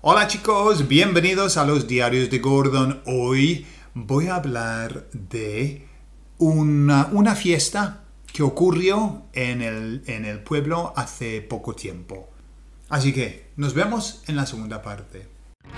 Hola chicos, bienvenidos a los Diarios de Gordon. Hoy voy a hablar de una fiesta que ocurrió en el pueblo hace poco tiempo. Así que nos vemos en la segunda parte.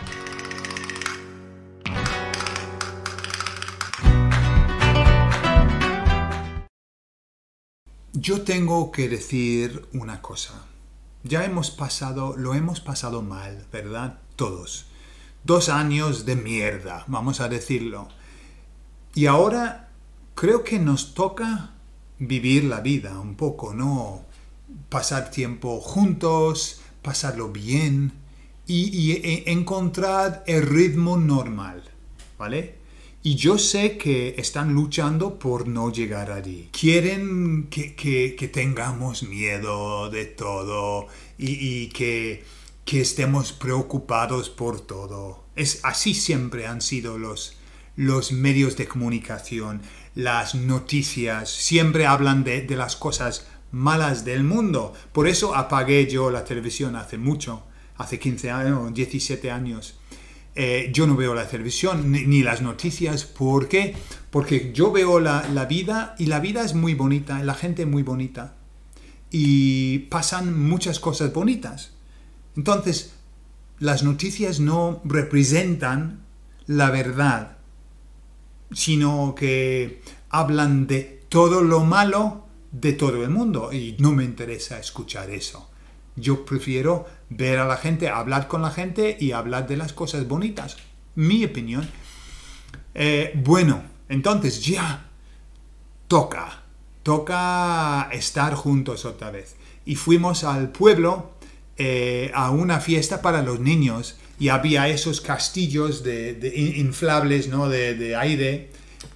Yo tengo que decir una cosa. Lo hemos pasado mal, ¿verdad? Todos. 2 años de mierda, vamos a decirlo. Y ahora creo que nos toca vivir la vida un poco, ¿no? Pasar tiempo juntos, pasarlo bien y encontrar el ritmo normal, ¿vale? Y yo sé que están luchando por no llegar allí. Quieren que tengamos miedo de todo y que estemos preocupados por todo. Así siempre han sido los medios de comunicación, las noticias. Siempre hablan de las cosas malas del mundo. Por eso apagué yo la televisión hace 15 años, 17 años. Yo no veo la televisión ni las noticias. ¿Por qué? Porque yo veo la vida y la vida es muy bonita, la gente es muy bonita y pasan muchas cosas bonitas. Entonces, las noticias no representan la verdad, sino que hablan de todo lo malo de todo el mundo y no me interesa escuchar eso. Yo prefiero ver a la gente, hablar con la gente y hablar de las cosas bonitas. Mi opinión. Bueno, entonces ya toca estar juntos otra vez. Y fuimos al pueblo a una fiesta para los niños y había esos castillos inflables, ¿no? de aire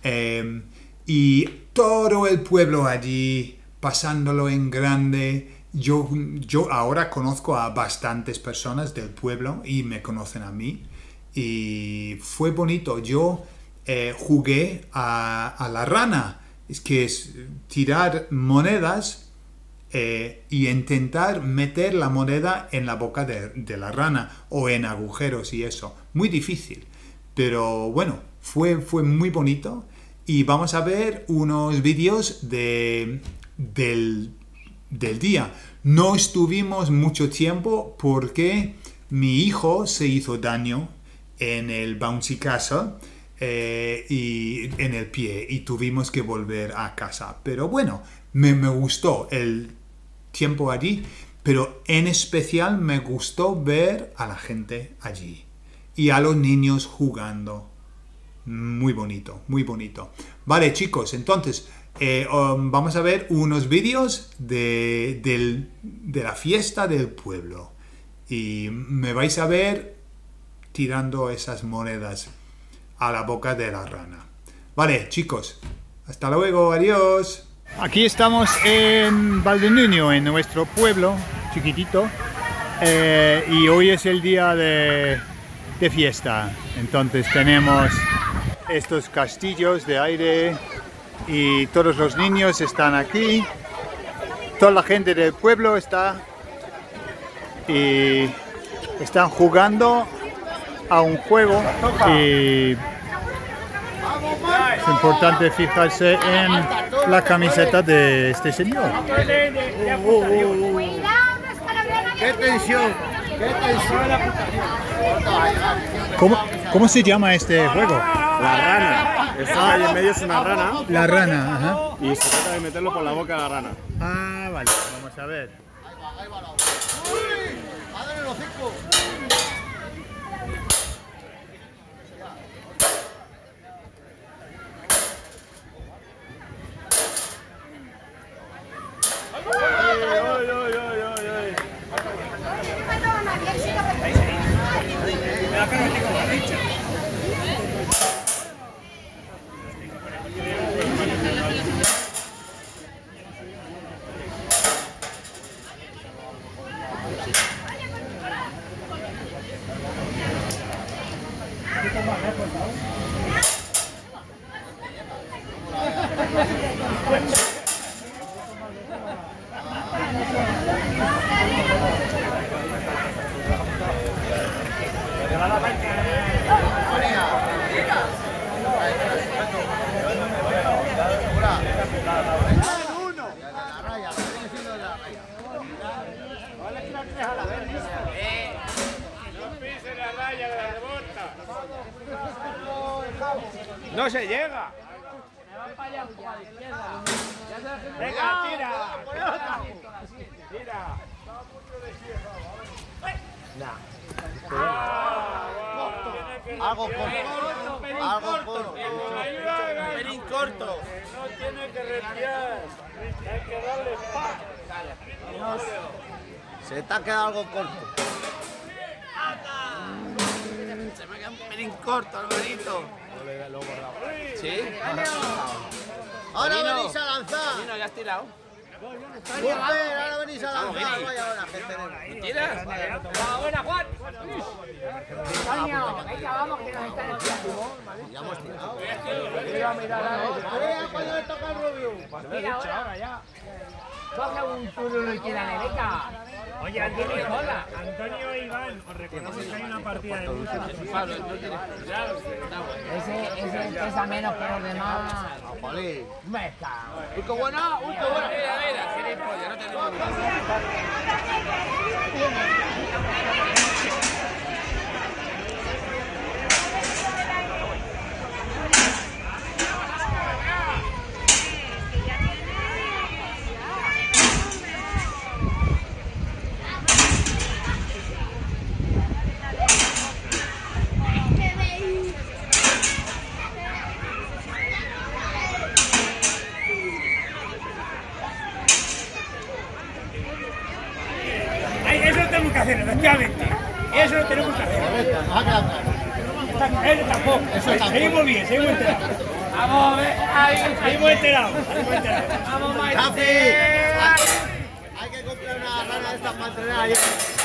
y todo el pueblo allí pasándolo en grande. Yo ahora conozco a bastantes personas del pueblo y me conocen a mí y fue bonito. Yo jugué a la rana, que es tirar monedas y intentar meter la moneda en la boca de la rana o en agujeros y eso. Muy difícil, pero bueno, fue muy bonito y vamos a ver unos vídeos del día. No estuvimos mucho tiempo porque mi hijo se hizo daño en el bouncy castle y en el pie y tuvimos que volver a casa. Pero bueno, me gustó el tiempo allí, pero en especial me gustó ver a la gente allí y a los niños jugando. Muy bonito, muy bonito. Vale, chicos, entonces vamos a ver unos vídeos de la fiesta del pueblo y me vais a ver tirando esas monedas a la boca de la rana. Vale, chicos, hasta luego, adiós. Aquí estamos en Valdenuño, en nuestro pueblo chiquitito, y hoy es el día de fiesta. Entonces tenemos estos castillos de aire y todos los niños están aquí, toda la gente del pueblo está y están jugando a un juego y es importante fijarse en la camiseta de este señor. ¡Qué tensión! ¡Qué tensión! ¿Cómo se llama este juego? La rana. Esta ahí en medio es una rana. La rana, ajá. Y se trata de meterlo por la boca a la rana. Ah, vale, vamos a ver. Ahí va la otra. ¡Uy! ¡Madre el hocico! No se llega. Venga, tira. Tira. Algo corto. Algo corto. Un pelín corto. No tiene que respirar. Hay que darle paz. Se te ha quedado algo corto. Se me queda un pelín corto, Alvarito. ¿Sí? Ahora venís a lanzar. No, ya has tirado. Ahora venís a lanzar. Vaya hora que tenemos. ¿Tiras? Buena, Juan. Venga, vamos, que nos están espiando. Ya hemos tirado. ¿Cuándo le toca al Rubio? Mira, ahora ya. Coge un turno y tira Neveca. Oye, Antonio e Iván, os recordamos que hay una partida de música. Ese pesa menos que los demás. Jolín. Me cago. ¡Uy, qué buena! ¡Uy, qué buena! Mira, gilipollas, no te digo. Eso lo tenemos que hacer, efectivamente. Eso lo tenemos que hacer. Él tampoco. Seguimos bien, seguimos enterados. Vamos, Seguimos enterados. vamos, Rafi, hay que comprar una rana de estas para entrenar ayer.